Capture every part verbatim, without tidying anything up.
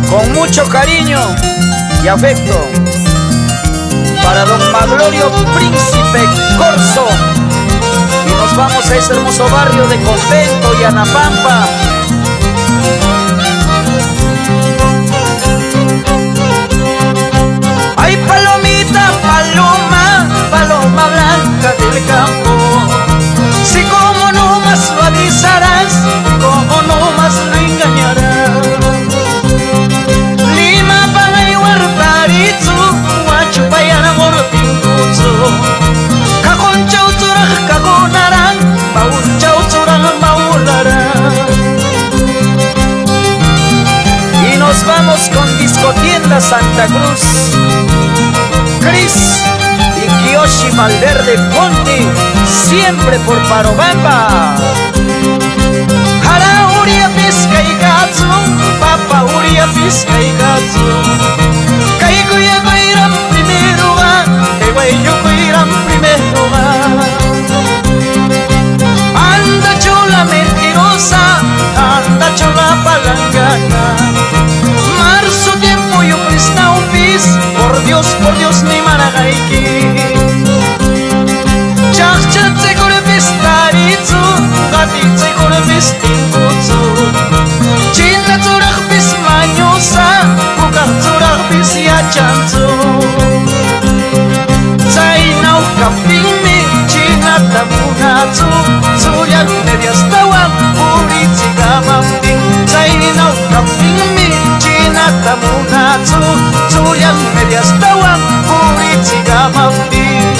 Con mucho cariño y afecto para don Maglorio Príncipe Corzo. Y nos vamos a ese hermoso barrio de Convento y Anapampa. Ay, palomita, paloma, paloma blanca del campo, si como no más lo avisarás, como no más lo engañarás. Lima para iguarparitzu, guachupayana morpinguzo, cajón chauchuraj, cajonarán, baúl chauchuraj, baularán. Y nos vamos con Discotienda Santa Cruz, Cris y Kiyoshi Malverde Ponte, siempre por Parobamba. Jara uria pisca y gato, papa uria pisca y gato. Caiguya coirán primero va, Eguayo coirán primero va. Anda chula mentirosa, anda chula palangana. Marzo tiempo yo presta un pis, por Dios, por Dios ni maragaiki. Chachate con el pistaritzu, gatitze con el pistinguzu. China tzuraj pis mañosa, kukar tzuraj pis yachanzu. Zainau kapinmi, china tamunatzu, zuriak medias tawam, uritzi gamamdin. Zainau kapinmi, china tamunatzu, zuriak medias tawam, uritzi gamamdin.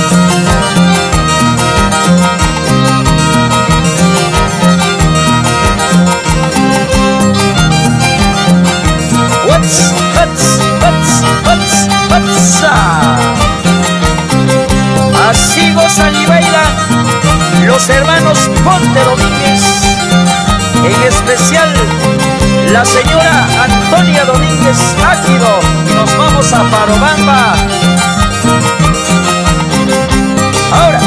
What's, what's, what's, what's, what's up? Así gozan y bailan los hermanos Ponte Domínguez, en especial la señora Antonia Domínguez Áquido. Y nos vamos a Parobamba. Ahora